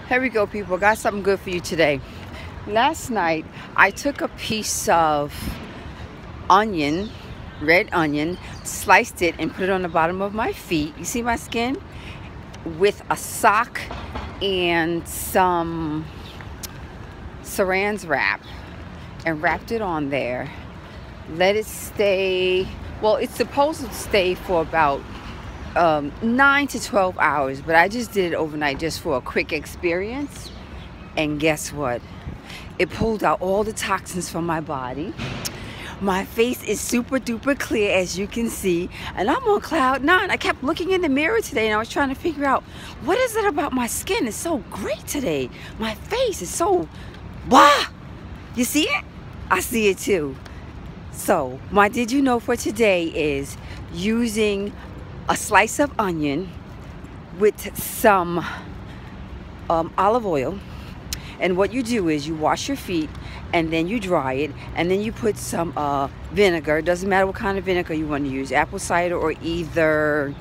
Here we go, people. Got something good for you today. Last night, I took a piece of onion, red onion, sliced it and put it on the bottom of my feet. You see my skin? With a sock and some Saran Wrap, and wrapped it on there. Let it stay, well, it's supposed to stay for about 9 to 12 hours, but I just did it overnight just for a quick experience. And guess what? It pulled out all the toxins from my body. My face is super duper clear, as you can see, and I'm on cloud 9. I kept looking in the mirror today and I was trying to figure out, what is it about my skin? It's so great today. My face is so, wow. You see it? I see it too. So my did you know for today is using a slice of onion with some olive oil. And what you do is you wash your feet and then you dry it, and then you put some vinegar. It doesn't matter what kind of vinegar you want to use, apple cider or either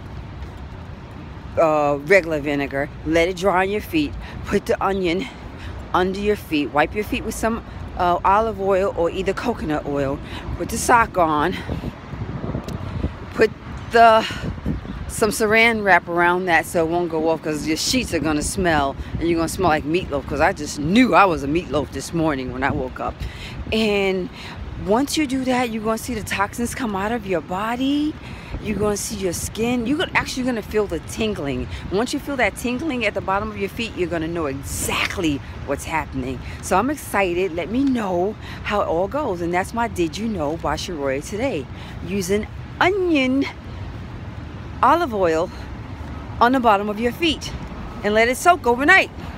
regular vinegar. Let it dry on your feet. Put the onion under your feet. Wipe your feet with some olive oil or either coconut oil. Put the sock on. Put some Saran Wrap around that so it won't go off, because your sheets are gonna smell and you're gonna smell like meatloaf, because I just knew I was a meatloaf this morning when I woke up. And once you do that, you're gonna see the toxins come out of your body. You're gonna see your skin. You're actually gonna feel the tingling. Once you feel that tingling at the bottom of your feet, you're gonna know exactly what's happening. So I'm excited. Let me know how it all goes. And that's my Did You Know by Sharoya today, using onion olive oil on the bottom of your feet, and let it soak overnight.